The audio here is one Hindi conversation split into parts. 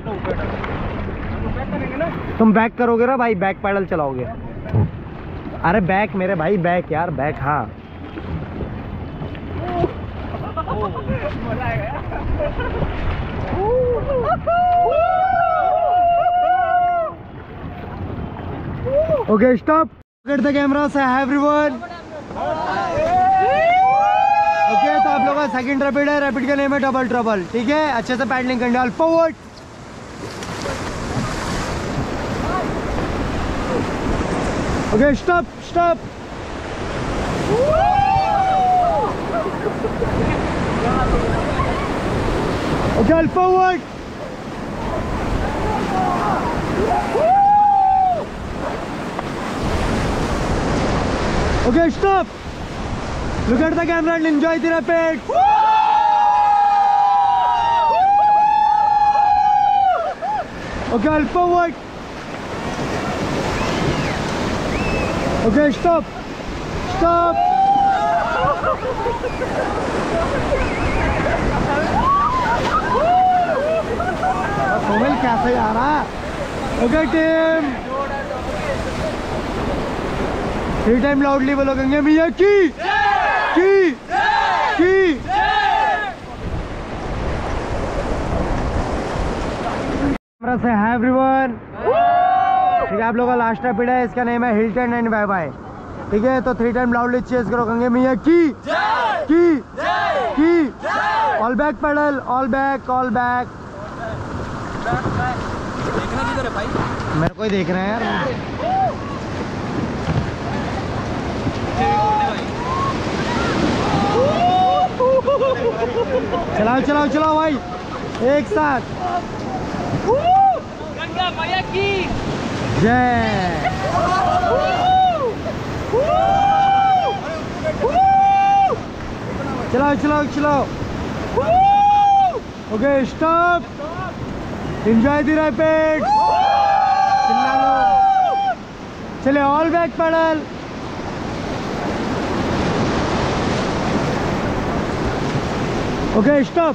तुम बैक करोगे ना भाई, बैक पैडल चलाओगे। अरे बैक मेरे भाई, बैक यार, बैक। हाँ okay stop, get the camera से एवरीवन। ओके तो आप लोगों का सेकंड रैपिड है, रैपिड का नेम है डबल ट्रबल। ठीक है, अच्छे से पैडलिंग करने वाले, forward. Okay stop stop. Okay forward. Okay stop, look at the camera and enjoy the rapid. Okay, I'll forward. Okay, stop. Stop. Sohail कैसे आ रहा है? Okay, team. 3 टाइम लाउडली बोलो गंगे मियां की से है एवरीवन। ठीक है, आप लोगों का लास्ट रैपिड है, इसका नेम है हिल्टन एंड बाय बाय। ठीक है, तो 3 टाइम लाउडली चेस करो गंगे मियां की। All back paddle, all back, all back. देखना किधर है भाई? मेरे को ही देख रहे हैं यार। चलाओ चलाओ चलाओ भाई, एक साथ। गंगा मैया की जय। चलाओ चलाओ चलाओ। Okay stop, enjoy the rapid. चिल्ला लो, चले all back paddle. Okay stop.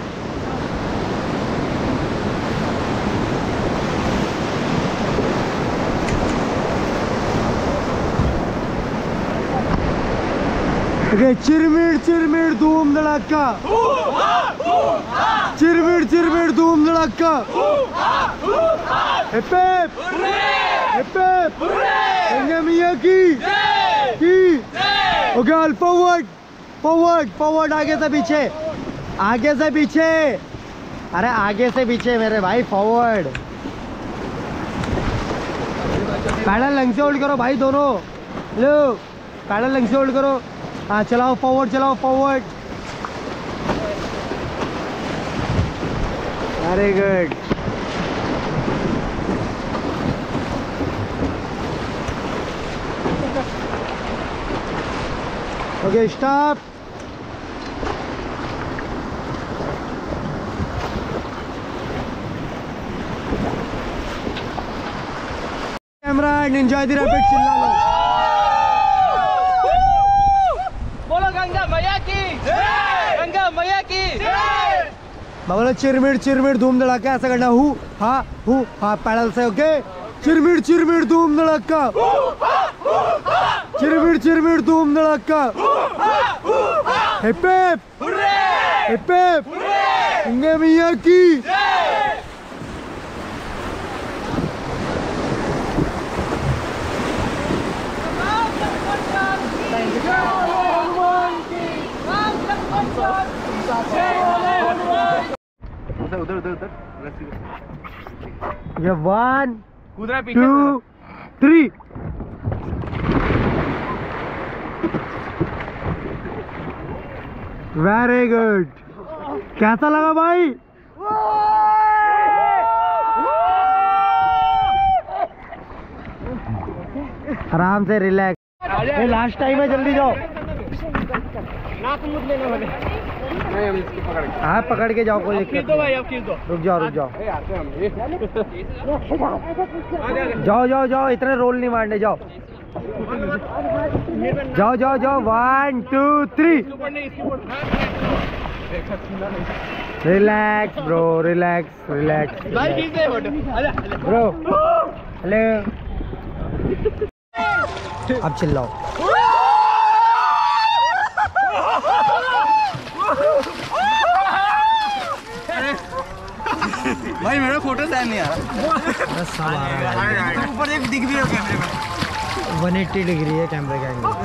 Okay चिरमिर धूम धड़ाका, चिरमिर धूम धड़ाका। Hip hip hip hip, Ganga मैया की। Okay all forward forward forward, आगे से पीछे, आगे से पीछे। अरे आगे से पीछे मेरे भाई, फॉरवर्ड। पैडल लंग से होल्ड करो भाई दोनों। लो पैडल लंग से होल्ड करो। हाँ चलाओ फॉरवर्ड, चलाओ forward. Very good. Okay stop. Camera and enjoy the rapid. चिल्ला लो, बोलो गंगा मैया की जय, गंगा मैया की जय। बोलो चिरमिर धूम धड़ाका, ऐसा करना। हु हाँ पैडल से। ओके चिरमिर धूम धड़ाका, चिरमिर धूम धड़ाका। Hip hip hip hip, Ganga मैया की। उधर उधर उधर 1 कूदना पीछे 2 3। Very good. कैसा लगा भाई? आराम से रिलैक्स। ये लास्ट टाइम है, जल्दी जाओ। नाक मुझ लेने वाले नहीं, हम इसकी पकड़ के। हाँ पकड़ के जाओ, कोई दिक्कत दो भाई, अब खींच दो। रुक जाओ रुक जाओ। आते हम जाओ जाओ जाओ, इतने रोल नहीं मारने। जाओ जाओ जाओ जाओ। 1 2 3। रिलैक्स ब्रो, रिलैक्स रिलैक्स भाई खींच दे फोटो। अरे ब्रो। हेलो, अब चिल्लाओ। भाई मेरा फोटो स्टैंड नहीं आ रहा। बस सब आ रहा है। ऊपर एक दिख भी है कैमरे में। 180 डिग्री है कैमरे का एंगल।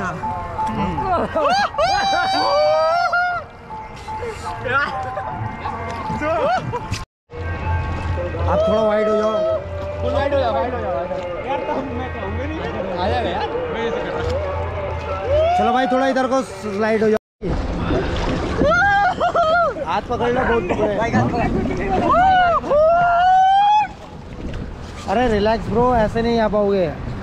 आप थोड़ा वाइड हो जाओ। फुल वाइड हो जा, वाइड हो जा यार। तो मैं कहूँगा नहीं आ जाएगा यार। मैं ऐसे कर रहा चलो भाई थोड़ा इधर को स्लाइड हो जाओ। हाथ पकड़ लो, बहुत पकड़े। अरे रिलैक्स ब्रो, ऐसे नहीं आ पाओगे।